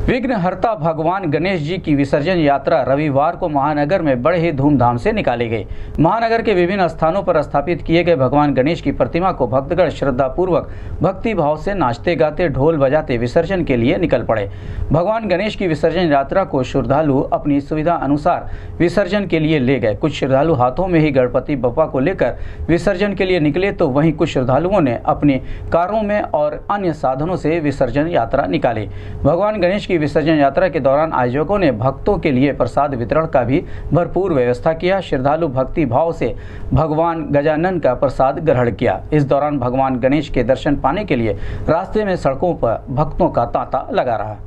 विघ्नहर्ता भगवान गणेश जी की विसर्जन यात्रा रविवार को महानगर में बड़े ही धूमधाम से निकाली गई। महानगर के विभिन्न स्थानों पर स्थापित किए गए भगवान गणेश की प्रतिमा को भक्तगण श्रद्धापूर्वक भक्ति भाव से नाचते गाते ढोल बजाते विसर्जन के लिए निकल पड़े। भगवान गणेश की विसर्जन यात्रा को श्रद्धालु अपनी सुविधा अनुसार विसर्जन के लिए ले गए। कुछ श्रद्धालु हाथों में ही गणपति बप्पा को लेकर विसर्जन के लिए निकले, तो वहीं कुछ श्रद्धालुओं ने अपनी कारों में और अन्य साधनों से विसर्जन यात्रा निकाली। भगवान गणेश की विसर्जन यात्रा के दौरान आयोजकों ने भक्तों के लिए प्रसाद वितरण का भी भरपूर व्यवस्था किया। श्रद्धालु भक्ति भाव से भगवान गजानन का प्रसाद ग्रहण किया। इस दौरान भगवान गणेश के दर्शन पाने के लिए रास्ते में सड़कों पर भक्तों का तांता लगा रहा।